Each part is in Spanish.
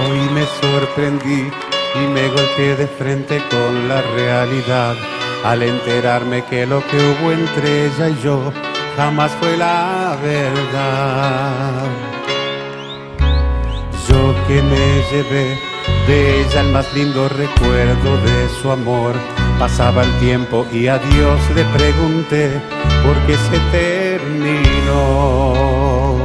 y me sorprendí y me golpeé de frente con la realidad al enterarme que lo que hubo entre ella y yo jamás fue la verdad. Yo que me llevé de ella el más lindo recuerdo de su amor. Pasaba el tiempo y a Dios le pregunté por qué se terminó.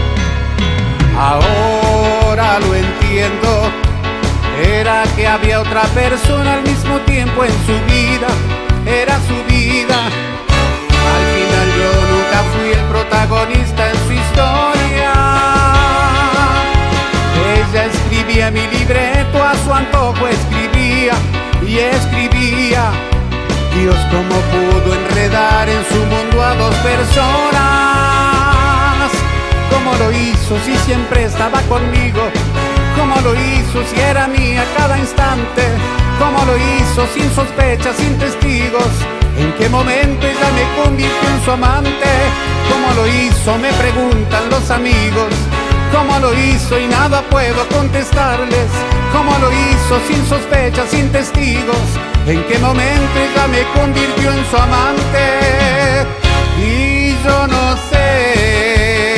Ahora lo entiendo, era que había otra persona al mismo tiempo en su vida, era su vida. Al final yo nunca fui el protagonista en su historia. Ella escribía mi libreto, a su antojo escribía y escribía. Dios, cómo pudo enredar en su mundo a dos personas. Cómo lo hizo si siempre estaba conmigo. Cómo lo hizo si era mía cada instante. Cómo lo hizo sin sospechas, sin testigos. ¿En qué momento ella me convirtió en su amante? Cómo lo hizo, me preguntan los amigos. Cómo lo hizo y nada puedo contestarles. Cómo lo hizo sin sospechas, sin testigos. ¿En qué momento ella me convirtió en su amante? Y yo no sé.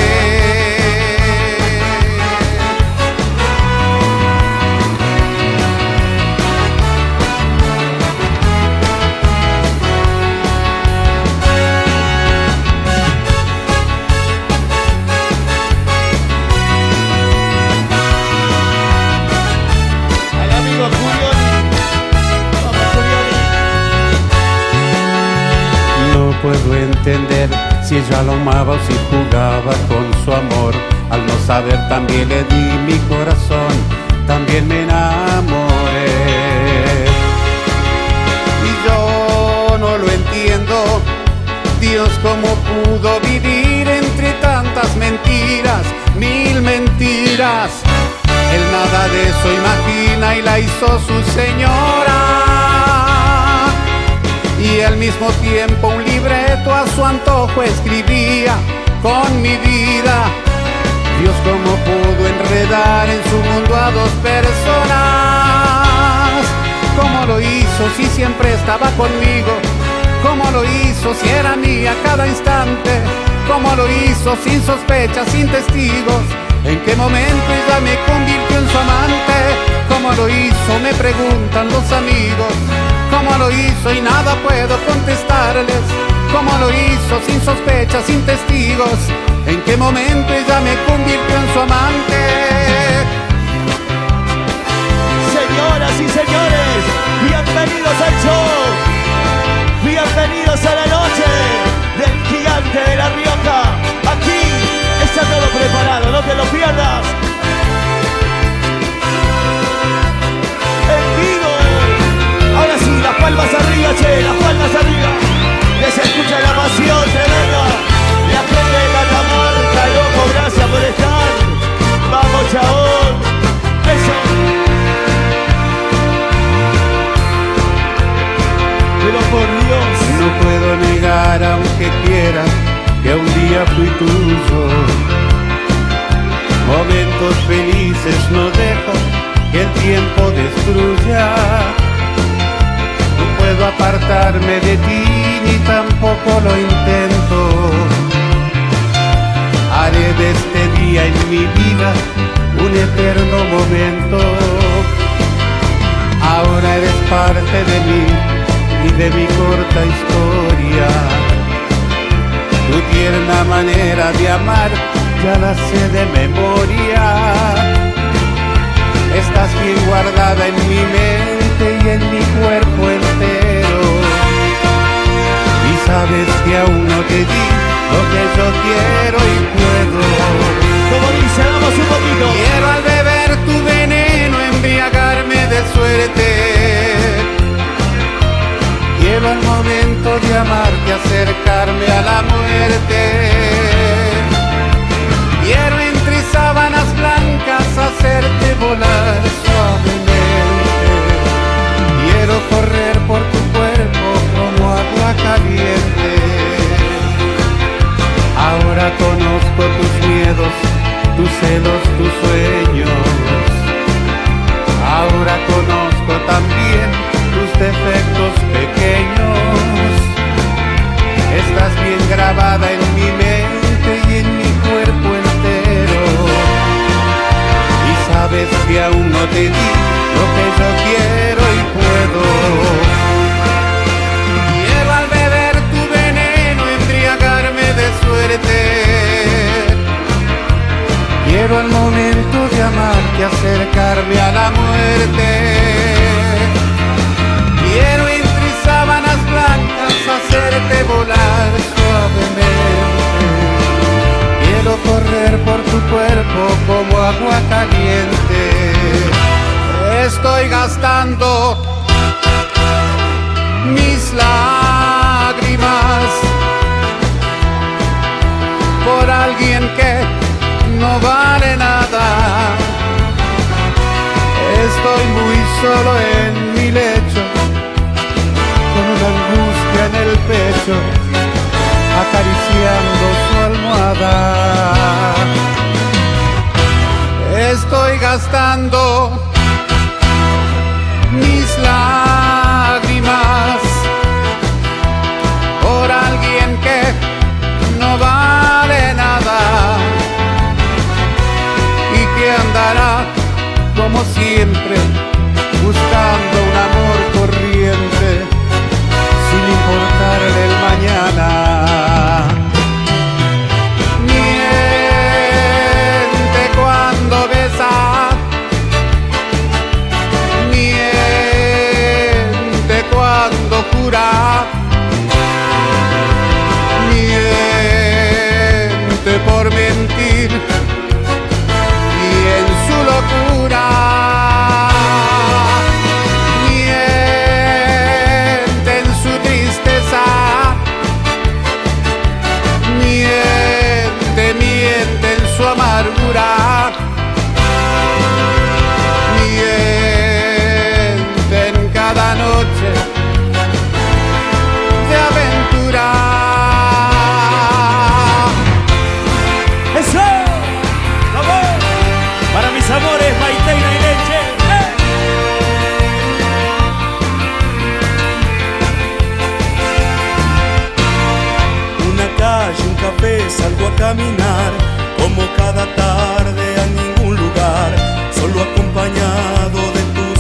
No puedo entender si ella lo amaba o si jugaba con su amor. Al no saber también le di mi corazón, también me enamoré. Y yo no lo entiendo, Dios, cómo pudo vivir entre tantas mentiras, mil mentiras. Él nada de eso imagina y la hizo su señora. Y al mismo tiempo un libreto a su antojo escribía con mi vida. Dios, cómo pudo enredar en su mundo a dos personas. Cómo lo hizo si siempre estaba conmigo. Cómo lo hizo si era mía cada instante. Cómo lo hizo sin sospechas, sin testigos. ¿En qué momento ella me convirtió en su amante? ¿Cómo lo hizo? Me preguntan los amigos. ¿Cómo lo hizo? Y nada puedo contestarles. ¿Cómo lo hizo? Sin sospechas, sin testigos. ¿En qué momento ella me convirtió en su amante? Señoras y señores, bienvenidos al show. Bienvenidos a la noche del Gigante de La Rioja. Aquí está todo preparado, no te lo pierdas. En vivo. Ahora sí, las palmas arriba, che, las palmas arriba. Que se escucha la pasión tremenda. La gente de Catamarca, loco, gracias por estar. Vamos, chabón. Eso. Pero por Dios. No puedo negar, aunque quiera, que un día fui tuyo. Momentos felices no dejo que el tiempo destruya. No puedo apartarme de ti, ni tampoco lo intento. Haré de este día en mi vida un eterno momento. Ahora eres parte de mí y de mi corta historia. Tu tierna manera de amar ya la sé de memoria. Estás bien guardada en mi mente y en mi cuerpo entero. Y sabes que aún no te di lo que yo quiero y puedo. Como dice, damos un poquito. Quiero al beber tu veneno embriagarme de suerte. Quiero al momento de amarte acercarme a la muerte. Quiero entre sábanas blancas hacerte volar suavemente. Quiero correr por tu cuerpo como agua caliente. Ahora conozco tus miedos, tus celos, tus sueños. no te di lo que yo quiero y puedo. Quiero al beber tu veneno embriagarme de suerte. Quiero al momento de amarte acercarme a la muerte. Quiero entre sábanas blancas hacerte volar suavemente. Quiero correr por tu cuerpo como agua caliente. Estoy gastando mis lágrimas por alguien que no vale nada. Estoy muy solo en mi lecho, con una angustia en el pecho, acariciando su almohada. Estoy gastando mis lágrimas por alguien que no vale nada y que andará como siempre buscando un amor corriente sin importarle el mañana. Miente cuando besa, miente cuando jura, miente por mentir y en su locura. Miente en su tristeza, miente, miente en su amargura, miente en cada noche de aventura. ¡Eso! ¡Vamos! Para mis amores, Maiteina y Leche. Una calle, un café, salgo a caminar, como cada tarde a ningún lugar, solo acompañado de tus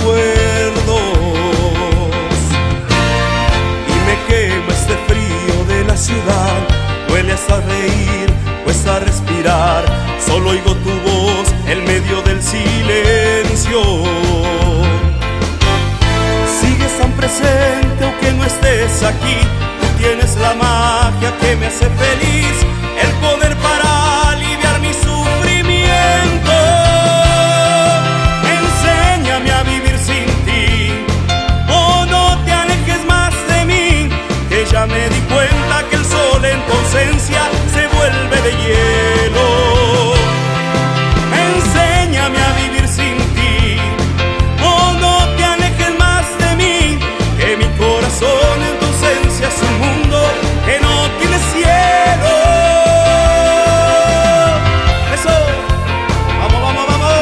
recuerdos. Y me quema este frío de la ciudad, huele hasta reír, cuesta respirar, solo oigo tu voz en medio del silencio. Sigues tan presente aunque no estés aquí, tú tienes la magia que me hace feliz, el poder para aliviar mi sufrimiento. Enséñame a vivir sin ti, oh no te alejes más de mí, que ya me di cuenta que el sol en tu ausencia se vuelve de hielo. Enséñame a vivir sin ti, oh no te alejes más de mí, que mi corazón en tu ausencia es un mundo que no tiene cielo. Eso, vamos, vamos, vamos.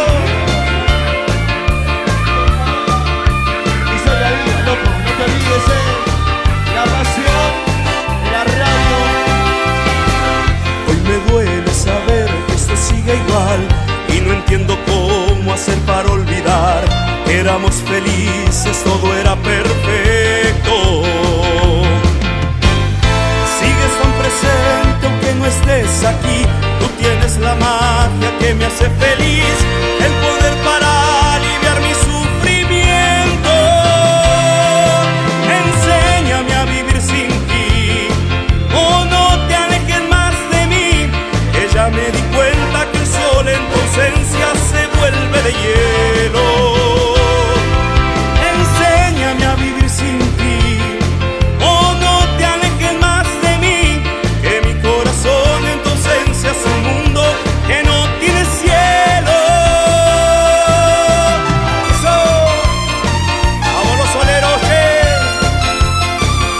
Y soy la vida, loco, no te olvides, la pasión de la radio. Hoy me duele saber que esto sigue igual y no entiendo cómo hacer para olvidar. Éramos felices, todo era perfecto. Sigues tan presente aunque no estés aquí, tú tienes la magia que me hace feliz, el poder para aliviar mi sufrimiento. Enséñame a vivir sin ti, oh no te alejes más de mí, que ya me di cuenta que el sol en tu ausencia se vuelve de hielo. Enséñame a vivir sin ti, oh no te alejes más de mí, que mi corazón en tu ausencia es un mundo que no tiene cielo. Eso, vamos los soleros, che.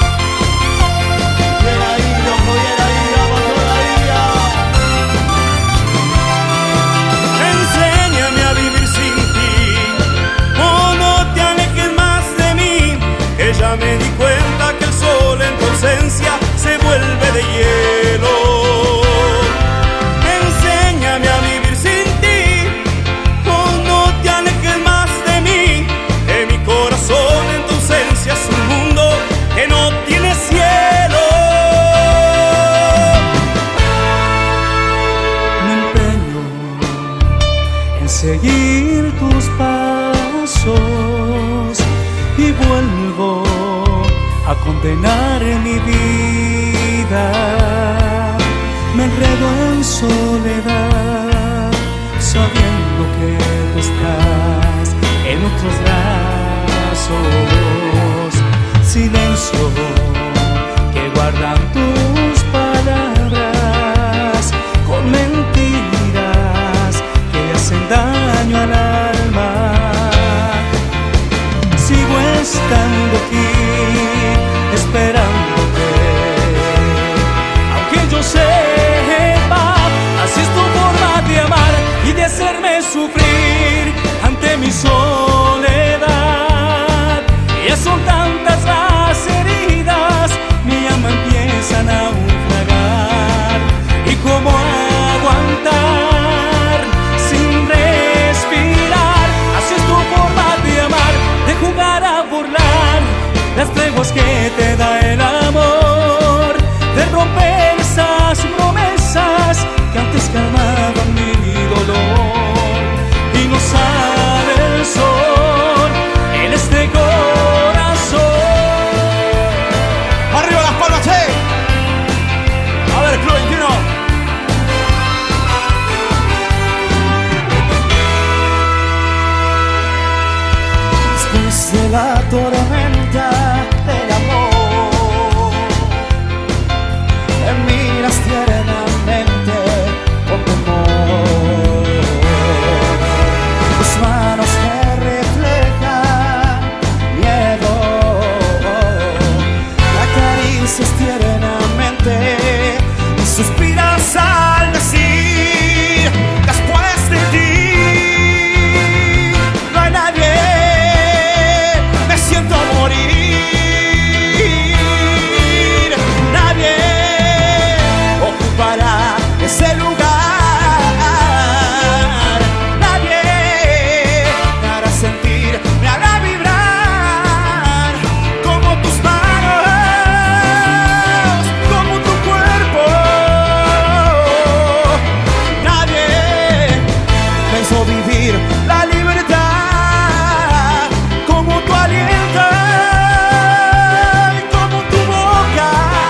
Bien ahí, loco, bien ahí, vamos todavía. seguir tus pasos y vuelvo a condenar mi vida. Me enredo en soledad, sabiendo que tú estás en otros brazos. Silencio que guardan tus palabras con mentiras que hacen daño al alma. Sigo estando aquí esperándote, aunque yo sepa, así es tu forma de amar y de hacerme sufrir ante mi soledad. Ya son tantas las heridas, mi alma empieza a naufragar. ¿Y cómo aguantar sin respirar? Así es tu forma de amar, de jugar a burlar las treguas que te da el amor, de romper esas promesas que antes calmaban mi dolor. Y no sale el sol en este corazón. ¡Arriba las palmas, che! A ver, Club 21. Después de la tormenta del amor, me miras tiernamente con temor. Tus manos me reflejan miedo, la acaricias tiernamente y suspiras al decir: después de ti no hay nadie, me siento morir. Nadie ocupará ese lugar, nadie me hará sentir, me hará vibrar como tus manos, como tu cuerpo. Nadie pensó vivir la libertad como tu aliento y como tu boca.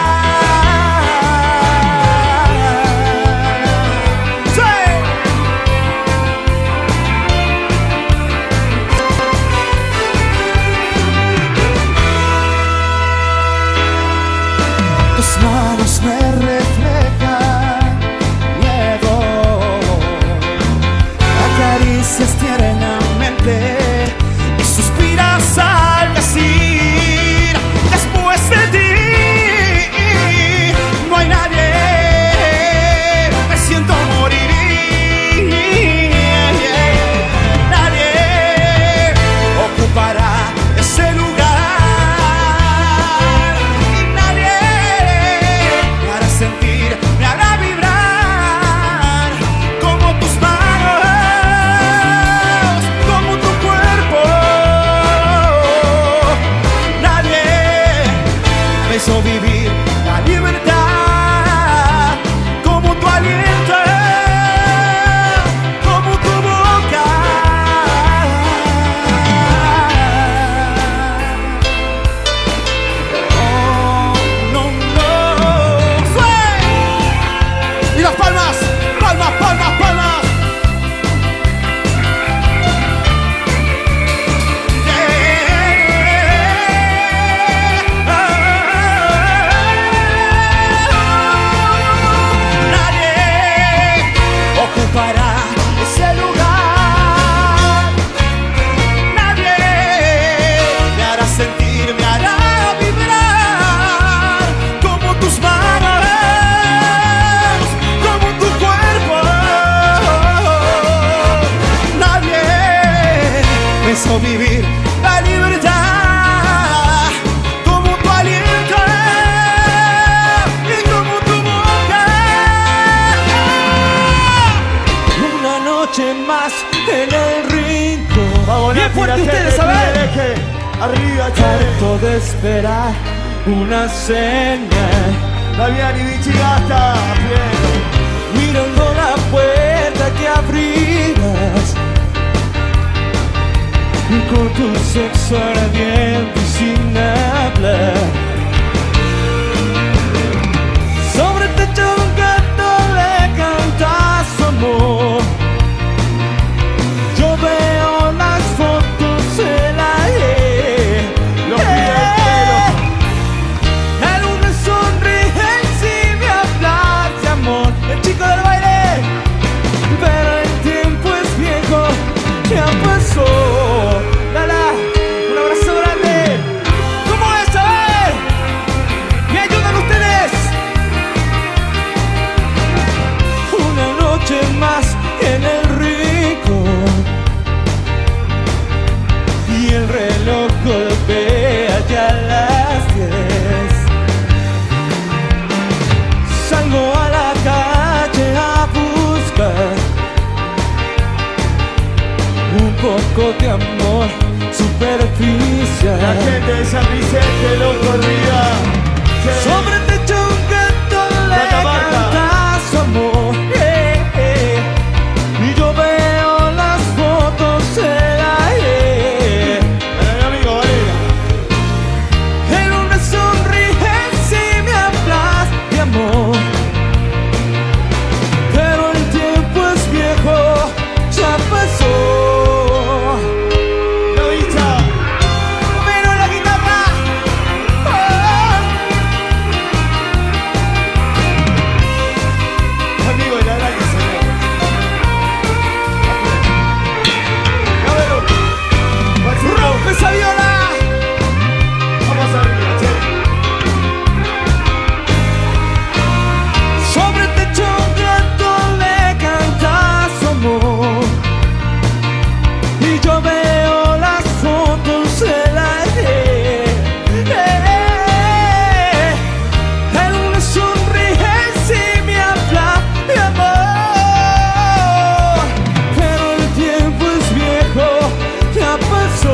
¡Sí! Tus manos me reflejan miedo, acaricias tiernamente y suspiras al decir: después de ti no hay nadie, me siento morir. Nadie ocupará ese lugar y nadie me hará sentir, me hará vibrar como tus manos, como tu cuerpo. Nadie me hizo vivir la libertad como tu aliento, como tu boca. Oh, no, no. ¡Sí! Y las palmas, palmas, palmas, palmas. Nadie ocupará ese lugar, nadie me hará sentir, me hará vibrar como tus manos, como tu cuerpo. Nadie me hizo vivir la libertad como tu aliento y como tu boca. Una noche más en el rincón. Bien fuerte ustedes, a ver. Arriba, Harto de esperar una señal, Damián y Vichy hasta pleno. mirando la puerta que abrirás con tu sexo ardiente y sin hablar. Sobre el techo un gato le canta su amor. Yo veo las fotos en la los pies. La luna sonríe y si me hablas de amor. El chico del baile, pero el tiempo es viejo, ya pasó. Lala, un abrazo grande. ¿Cómo es? A ver, ¿me ayudan ustedes? Una noche más en el rico y el reloj golpea ya las 10. Salgo a la calle a buscar un poco de amor superficial. La gente de San Vicente lo corría. Sobre el techo un gato le canta su amor. Y yo veo las fotos en la amigo, en una sonrisa si me hablas de amor. Pero el tiempo es viejo, ya pasó. ¡Esa viola! Vamos arriba, che. Sobre el techo un gato le canta su amor. Y yo veo las fotos en la él me sonríe si me habla de amor. Pero el tiempo es viejo, ya pasó.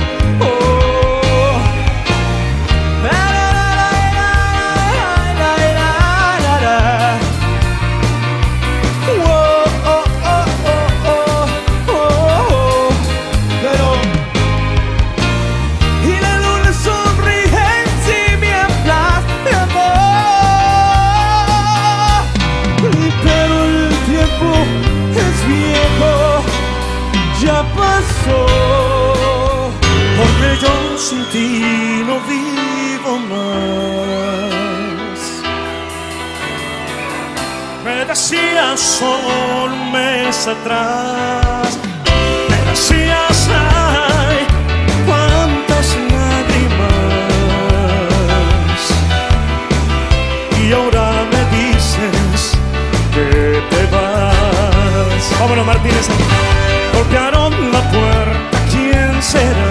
Ya pasó, porque yo sin ti no vivo más. Me decías solo un mes atrás, me decías, ay, cuántas lágrimas, y ahora me dices que te vas. Vámonos, Martínez. Golpearon la puerta, ¿quién será?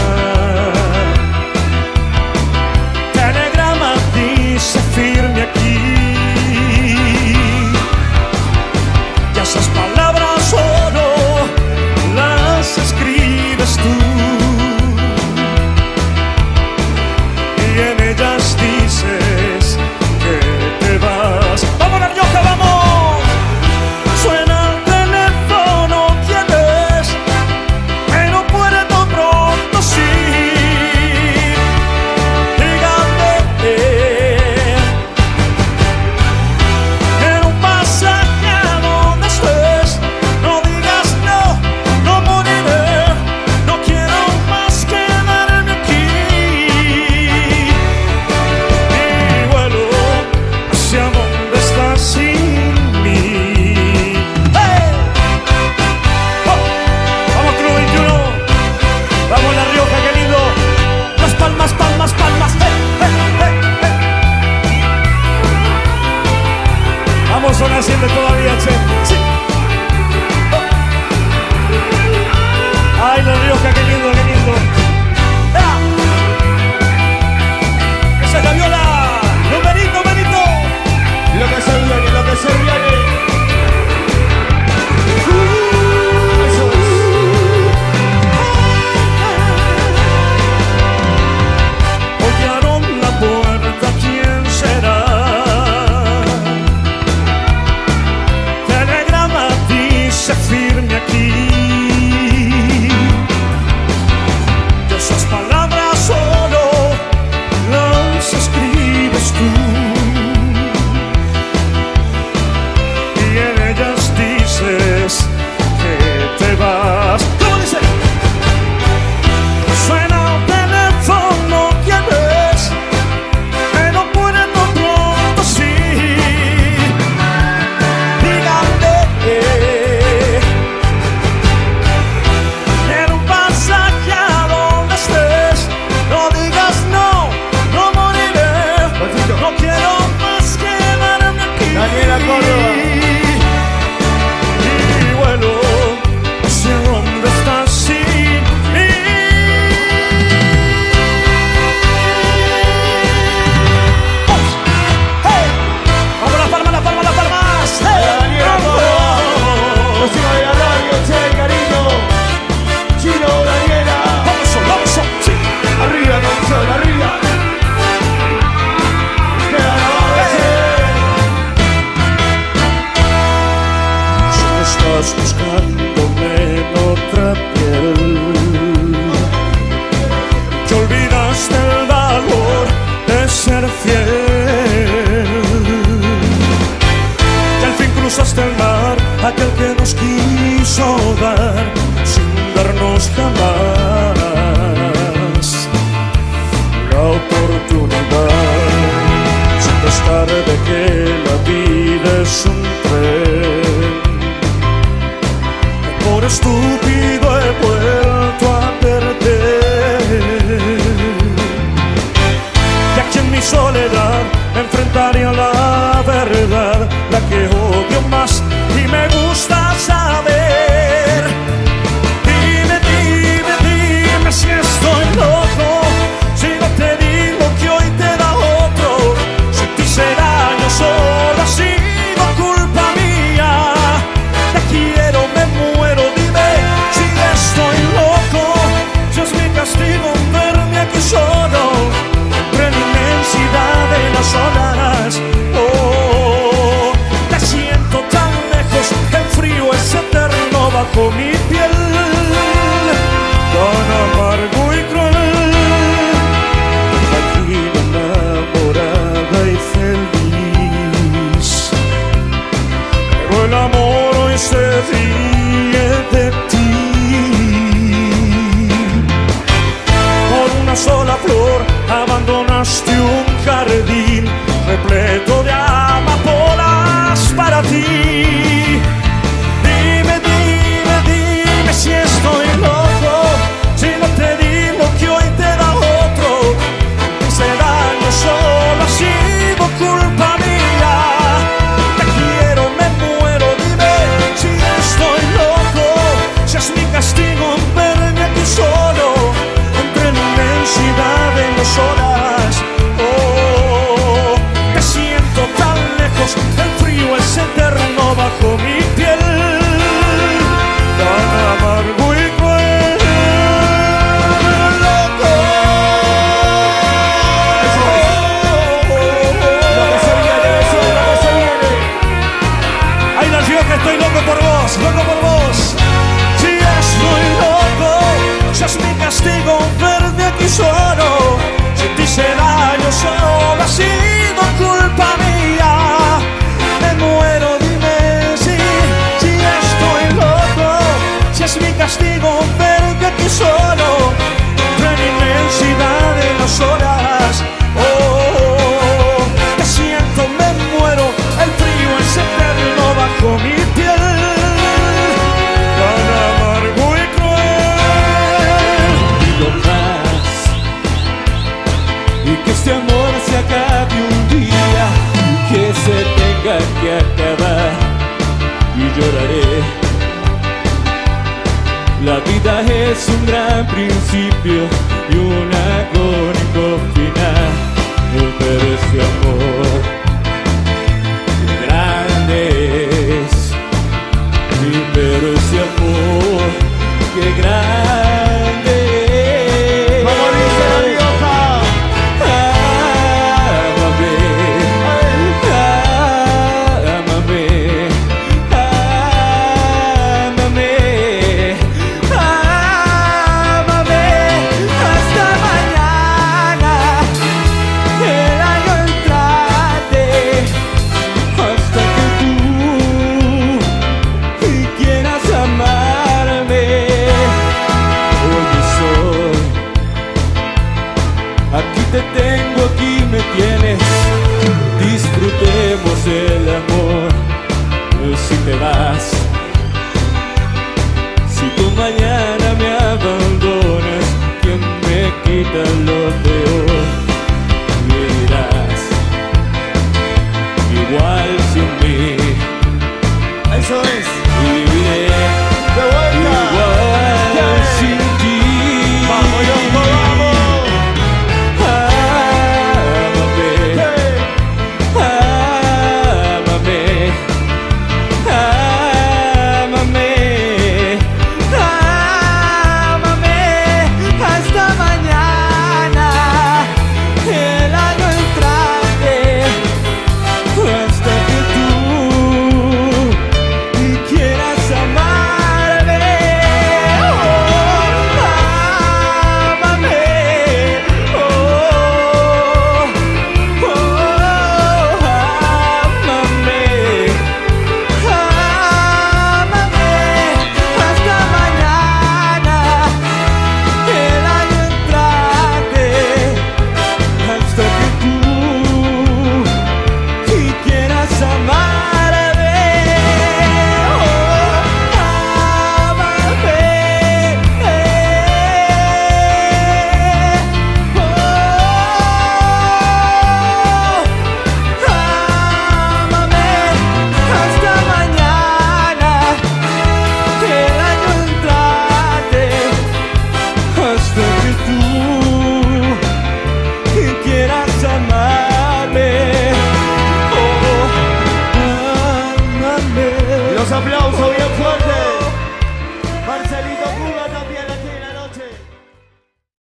Telegrama dice firme aquí. Y esas palabras solo las escribes tú. Y en ellas dices que te vas. ¡Vamos, La Rioja, vamos! Suena el teléfono, ¿quién es? estás buscándome en otra piel. Que olvidaste el valor de ser fiel. Que al fin cruzaste el mar, aquel que nos quiso dar sin darnos jamás la oportunidad. Siempre es tarde, que la vida es un tren. Por estúpido he vuelto a perder. Y aquí en mi soledad enfrentaré a la verdad, la que odio más y me gusta saber. Dime, dime, dime si estoy loco, si no te digo que hoy te da otro. Si te hice daño solo ha sido culpa mía. Te quiero, me muero, dime si estoy loco, si es mi castigo verme aquí solo entre la inmensidad de las olas. Oh, te siento tan lejos, el frío es eterno bajo mi piel, tan amargo y cruel. Aquí enamorada y feliz, pero el amor hoy se ríe de ti. Por una sola flor abandonaste un jardín repleto de amapolas para ti. Dime, dime, dime si estoy loco, si no te digo que hoy te da otro. Ese daño solo ha sido culpa mía. Te quiero, me muero, dime si estoy loco, si es mi castigo verme aquí solo entre la inmensidad de las olas. Oh, te siento tan lejos, el frío es eterno bajo mi piel, tan amargo y cruel. Loco. Lo que se viene, eso, lo que se viene. Ahí nació que estoy loco por vos, loco por vos. Si estoy loco, si es mi castigo verte aquí solo. Si te hice daño solo ha sido culpa mía. Me muero, dime si estoy loco, si es mi castigo verte aquí solo entre la inmensidad de las horas. Oh, te siento, me muero, el frío es eterno bajo mi piel, tan amargo y cruel. Pido más y que este amor se acabe un día, que se tenga que acabar y lloraré. La vida es un gran principio y un agónico final, pero este amor grande es, pero ese amor que grande es. Como dice la diosa. Ámame, ámame, ámame, ámame hasta mañana, el año entrante, hasta que tú quieras amarme. Oye, soy, aquí te tengo, aquí me tienes. Disfrutemos el amor. Si te vas, si tú mañana me abandonas, ¿quién me quita lo peor? Vivirás igual sin mí. Eso es. Viviré